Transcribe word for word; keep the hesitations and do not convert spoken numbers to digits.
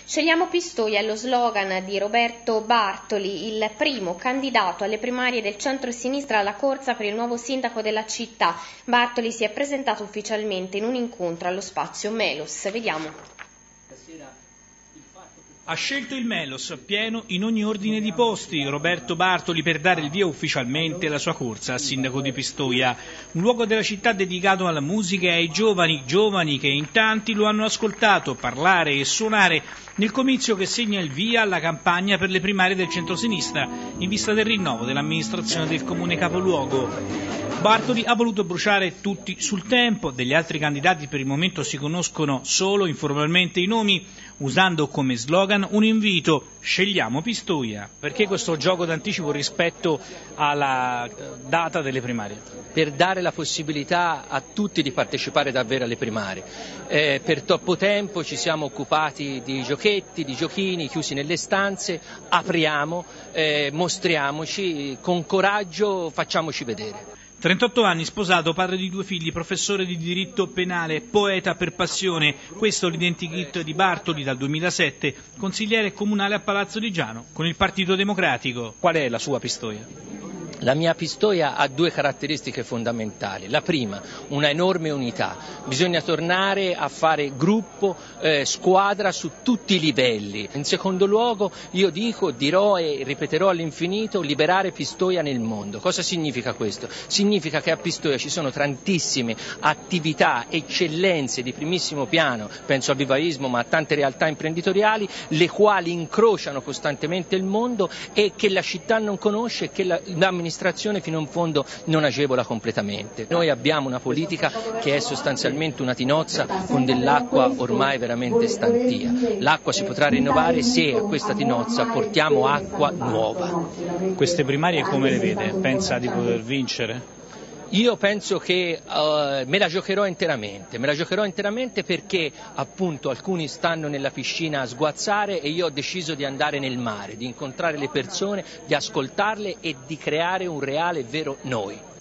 Scegliamo Pistoia è lo slogan di Roberto Bartoli, il primo candidato alle primarie del centro-sinistra alla corsa per il nuovo sindaco della città. Bartoli si è presentato ufficialmente in un incontro allo spazio Melos. Vediamo. Ha scelto il Melos, pieno in ogni ordine di posti, Roberto Bartoli, per dare il via ufficialmente alla sua corsa a sindaco di Pistoia. Un luogo della città dedicato alla musica e ai giovani, giovani che in tanti lo hanno ascoltato parlare e suonare nel comizio che segna il via alla campagna per le primarie del centrosinistra, in vista del rinnovo dell'amministrazione del comune capoluogo. Bartoli ha voluto bruciare tutti sul tempo, degli altri candidati per il momento si conoscono solo informalmente i nomi, usando come slogan un invito: scegliamo Pistoia. Perché questo gioco d'anticipo rispetto alla data delle primarie? Per dare la possibilità a tutti di partecipare davvero alle primarie. Eh, per troppo tempo ci siamo occupati di giochetti, di giochini, chiusi nelle stanze, apriamo, eh, mostriamoci, con coraggio facciamoci vedere. trentotto anni, sposato, padre di due figli, professore di diritto penale, poeta per passione. Questo l'identikit di Bartoli dal duemilasette, consigliere comunale a Palazzo di Giano con il Partito Democratico. Qual è la sua Pistoia? La mia Pistoia ha due caratteristiche fondamentali. La prima, una enorme unità. Bisogna tornare a fare gruppo, eh, squadra su tutti i livelli. In secondo luogo, io dico, dirò e ripeterò all'infinito: liberare Pistoia nel mondo. Cosa significa questo? Significa che a Pistoia ci sono tantissime attività, eccellenze di primissimo piano, penso al vivaismo ma a tante realtà imprenditoriali, le quali incrociano costantemente il mondo e che la città non conosce e che la, l'amministrazione fino in fondo non agevola completamente. Noi abbiamo una politica che è sostanzialmente una tinozza con dell'acqua ormai veramente stantia. L'acqua si potrà rinnovare se a questa tinozza portiamo acqua nuova. Queste primarie come le vede? Pensa di poter vincere? Io penso che uh, me la giocherò interamente, me la giocherò interamente perché appunto alcuni stanno nella piscina a sguazzare e io ho deciso di andare nel mare, di incontrare le persone, di ascoltarle e di creare un reale e vero noi.